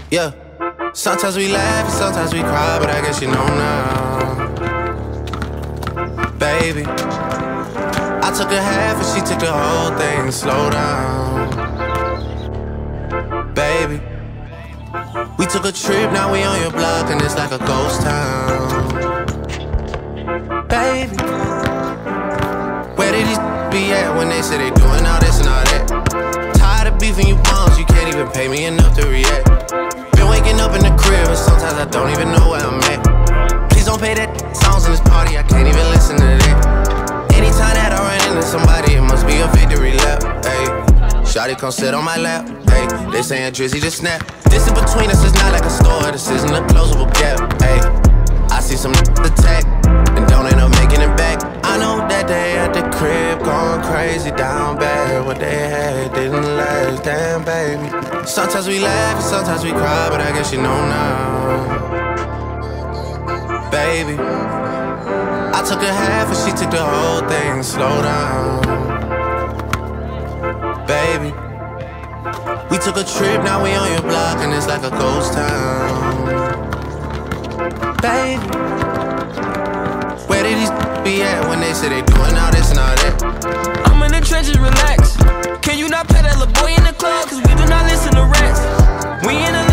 Yeah. Sometimes we laugh and sometimes we cry, but I guess you know now. Baby, I took a half and she took the whole thing. Slow down. Baby, we took a trip, now we on your block and it's like a ghost town. Baby, where did these be at when they say they doing all this and all that? Tired of beefing you bums, you can't even pay me enough to react. Been waking up in the crib and sometimes I don't even know where I'm at. Please don't play that songs in this party, I can't even listen to that. Anytime that I run into somebody, it must be a victory lap. Ayy, shawty come sit on my lap. Ayy, they saying Drizzy just snap. This in between us is not like a store, this isn't a closable gap. Ayy, I see some attack and don't end up making it back. I know that they at the crib going crazy down bad. What they had didn't last, damn baby. Sometimes we laugh and sometimes we cry, but I guess you know now. Baby, I took a half and she took the whole thing. Slow down. Baby, we took a trip, now we on your block and it's like a ghost town. Baby, where did these be at when they say they doing all this and all that? I'm in the trenches, relax. Can you not pet that little boy in the club? Cause we do not listen to rats. We in the